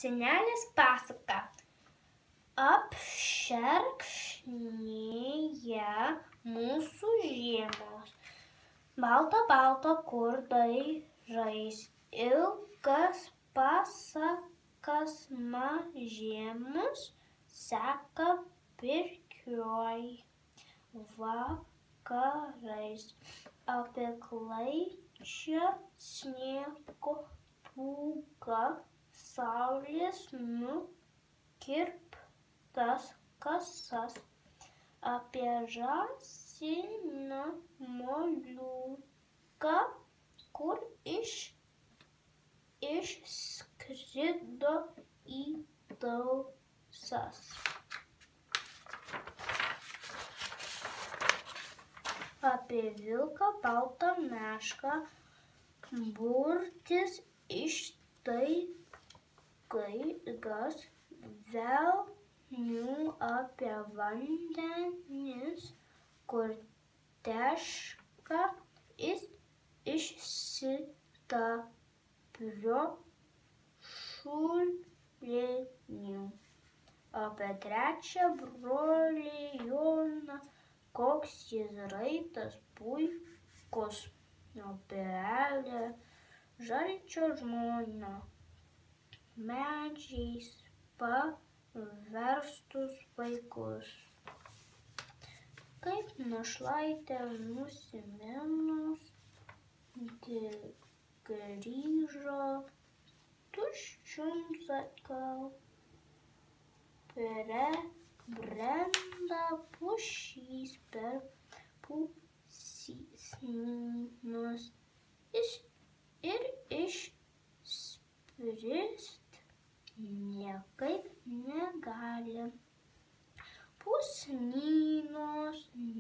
Seneles pasaka. Apšerkšnėja mūsų žiemos, balta balta kur dažais, ilgas pasakas mažiems seka pirkioj vakarais, apie klaičią sniego pūgą saulės nukirptas kasas, apie žąsiną moliūgą, kur išskrido į dausas. Apie vilką baltą mešką, burtis ištaigas velnių, apie vandenis, kur teška išsidabrio šulinių, apie trečią brolį Joną, koks jis raitas puikus, apie Elę žalčio žmoną, medžiais paverstus vaikus. Kaip našlaitė nusiminus grįžo tuščiums atgal, brenda pušys per pusnynus ir išsprist niekaip negali. Pusnynos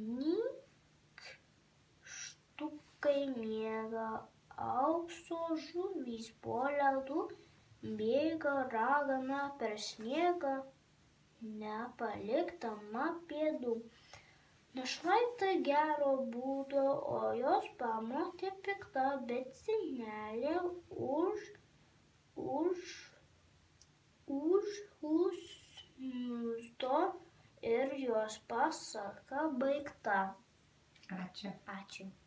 nykštukai miega, aukso žuvys po ledu bėga, ragana per sniegą nepalikdama pėdų. Našlaitė gero būdo, o jos pamotė pikta, bet senelė užsnūsto ir jos pasaka baigta. Ačiū. Ačiū.